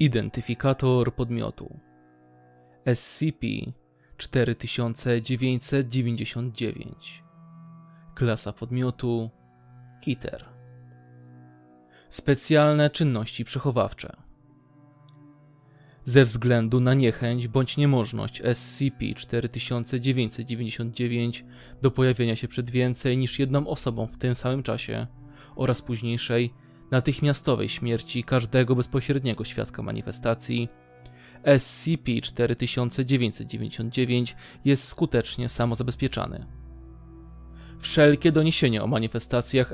Identyfikator podmiotu SCP-4999. Klasa podmiotu Keter. Specjalne czynności przechowawcze. Ze względu na niechęć bądź niemożność SCP-4999 do pojawienia się przed więcej niż jedną osobą w tym samym czasie oraz późniejszej, natychmiastowej śmierci każdego bezpośredniego świadka manifestacji, SCP-4999 jest skutecznie samozabezpieczany. Wszelkie doniesienia o manifestacjach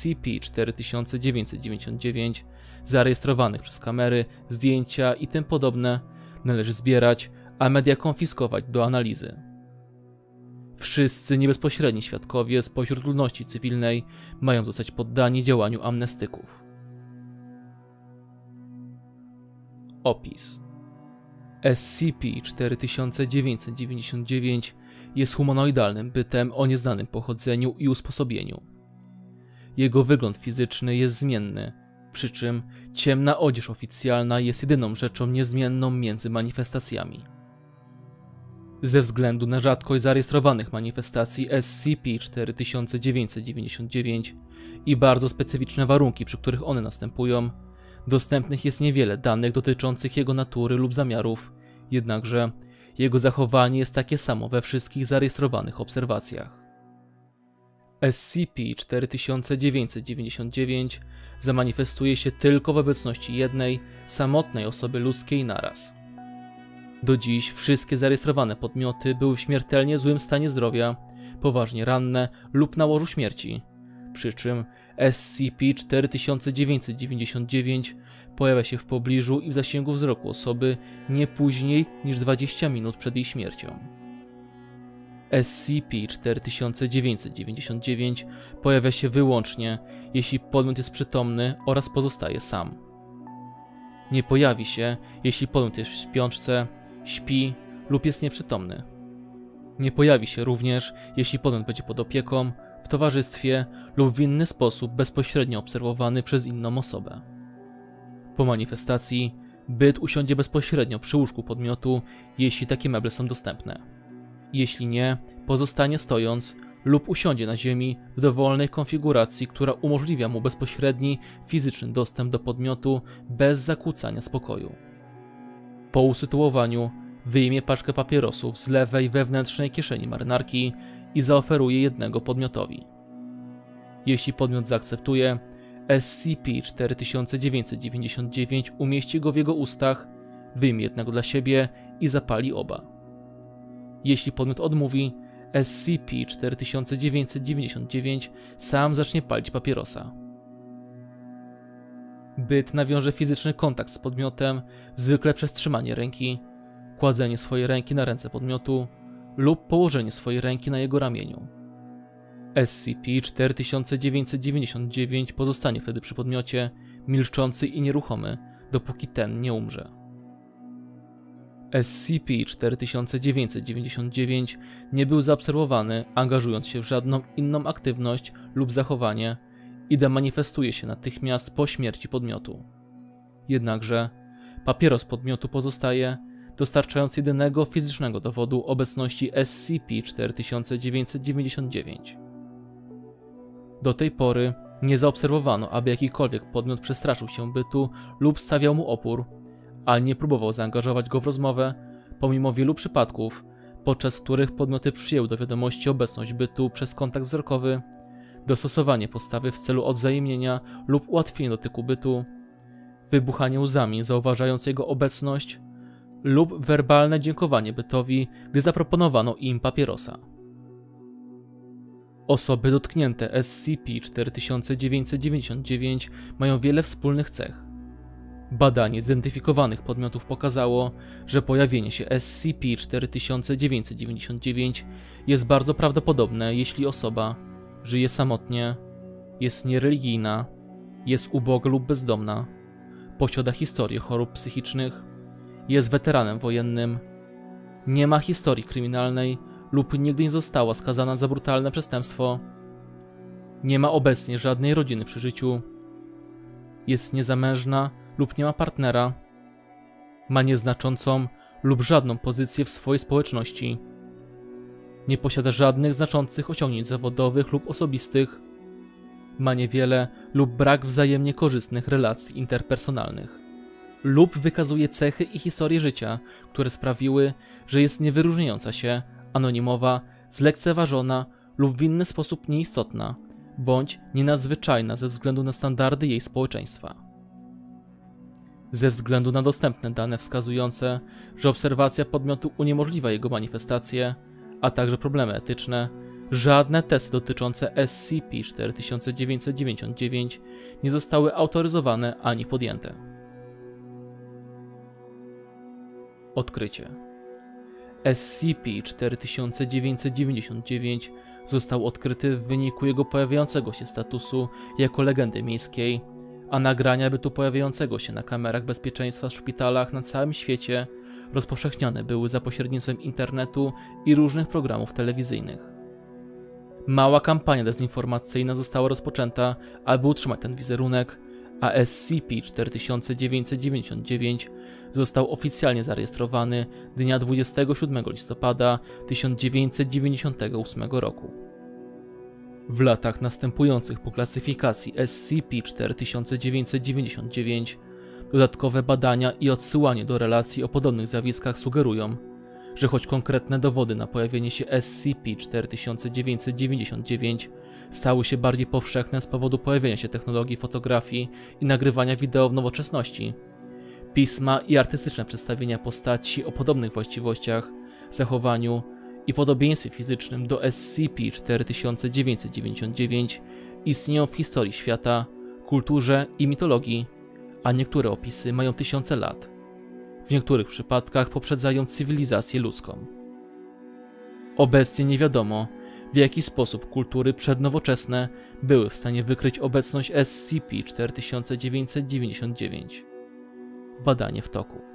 SCP-4999 zarejestrowanych przez kamery, zdjęcia i tym podobne należy zbierać, a media konfiskować do analizy. Wszyscy niebezpośredni świadkowie spośród ludności cywilnej mają zostać poddani działaniu amnestyków. Opis. SCP-4999 jest humanoidalnym bytem o nieznanym pochodzeniu i usposobieniu. Jego wygląd fizyczny jest zmienny, przy czym ciemna odzież oficjalna jest jedyną rzeczą niezmienną między manifestacjami. Ze względu na rzadkość zarejestrowanych manifestacji SCP-4999 i bardzo specyficzne warunki, przy których one następują, dostępnych jest niewiele danych dotyczących jego natury lub zamiarów, jednakże jego zachowanie jest takie samo we wszystkich zarejestrowanych obserwacjach. SCP-4999 zamanifestuje się tylko w obecności jednej, samotnej osoby ludzkiej naraz. Do dziś wszystkie zarejestrowane podmioty były w śmiertelnie złym stanie zdrowia, poważnie ranne lub na łożu śmierci, przy czym SCP-4999 pojawia się w pobliżu i w zasięgu wzroku osoby nie później niż 20 minut przed jej śmiercią. SCP-4999 pojawia się wyłącznie, jeśli podmiot jest przytomny oraz pozostaje sam. Nie pojawi się, jeśli podmiot jest w śpiączce, śpi lub jest nieprzytomny. Nie pojawi się również, jeśli podmiot będzie pod opieką, w towarzystwie lub w inny sposób bezpośrednio obserwowany przez inną osobę. Po manifestacji byt usiądzie bezpośrednio przy łóżku podmiotu, jeśli takie meble są dostępne. Jeśli nie, pozostanie stojąc lub usiądzie na ziemi w dowolnej konfiguracji, która umożliwia mu bezpośredni fizyczny dostęp do podmiotu bez zakłócania spokoju. Po usytuowaniu wyjmie paczkę papierosów z lewej wewnętrznej kieszeni marynarki i zaoferuje jednego podmiotowi. Jeśli podmiot zaakceptuje, SCP-4999 umieści go w jego ustach, wyjmie jednego dla siebie i zapali oba. Jeśli podmiot odmówi, SCP-4999 sam zacznie palić papierosa. Byt nawiąże fizyczny kontakt z podmiotem, zwykle przez trzymanie ręki, kładzenie swojej ręki na ręce podmiotu lub położenie swojej ręki na jego ramieniu. SCP-4999 pozostanie wtedy przy podmiocie, milczący i nieruchomy, dopóki ten nie umrze. SCP-4999 nie był zaobserwowany, angażując się w żadną inną aktywność lub zachowanie i demanifestuje się natychmiast po śmierci podmiotu. Jednakże papieros podmiotu pozostaje, dostarczając jedynego fizycznego dowodu obecności SCP-4999. Do tej pory nie zaobserwowano, aby jakikolwiek podmiot przestraszył się bytu lub stawiał mu opór, a nie próbował zaangażować go w rozmowę, pomimo wielu przypadków, podczas których podmioty przyjęły do wiadomości obecność bytu przez kontakt wzrokowy, dostosowanie postawy w celu odwzajemnienia lub ułatwienia dotyku bytu, wybuchanie łzami zauważając jego obecność lub werbalne dziękowanie bytowi, gdy zaproponowano im papierosa. Osoby dotknięte SCP-4999 mają wiele wspólnych cech. Badanie zidentyfikowanych podmiotów pokazało, że pojawienie się SCP-4999 jest bardzo prawdopodobne, jeśli osoba żyje samotnie, jest niereligijna, jest uboga lub bezdomna, posiada historię chorób psychicznych, jest weteranem wojennym, nie ma historii kryminalnej lub nigdy nie została skazana za brutalne przestępstwo, nie ma obecnie żadnej rodziny przy życiu, jest niezamężna lub nie ma partnera, Ma nieznaczącą lub żadną pozycję w swojej społeczności. Nie posiada żadnych znaczących osiągnięć zawodowych lub osobistych. Ma niewiele lub brak wzajemnie korzystnych relacji interpersonalnych. Lub wykazuje cechy i historię życia, które sprawiły, że jest niewyróżniająca się, anonimowa, zlekceważona lub w inny sposób nieistotna, bądź nienadzwyczajna ze względu na standardy jej społeczeństwa. Ze względu na dostępne dane wskazujące, że obserwacja podmiotu uniemożliwia jego manifestację, a także problemy etyczne, żadne testy dotyczące SCP-4999 nie zostały autoryzowane ani podjęte. Odkrycie. SCP-4999 został odkryty w wyniku jego pojawiającego się statusu jako legendy miejskiej, a nagrania bytu pojawiającego się na kamerach bezpieczeństwa w szpitalach na całym świecie rozpowszechniane były za pośrednictwem internetu i różnych programów telewizyjnych. Mała kampania dezinformacyjna została rozpoczęta, aby utrzymać ten wizerunek, a SCP-4999 został oficjalnie zarejestrowany dnia 27 listopada 1998 roku. W latach następujących po klasyfikacji SCP-4999 dodatkowe badania i odsyłanie do relacji o podobnych zjawiskach sugerują, że choć konkretne dowody na pojawienie się SCP-4999 stały się bardziej powszechne z powodu pojawienia się technologii fotografii i nagrywania wideo w nowoczesności, pisma i artystyczne przedstawienia postaci o podobnych właściwościach, zachowaniu i podobieństwie fizycznym do SCP-4999 istnieją w historii świata, kulturze i mitologii, a niektóre opisy mają tysiące lat. W niektórych przypadkach poprzedzają cywilizację ludzką. Obecnie nie wiadomo, w jaki sposób kultury przednowoczesne były w stanie wykryć obecność SCP-4999. Badanie w toku.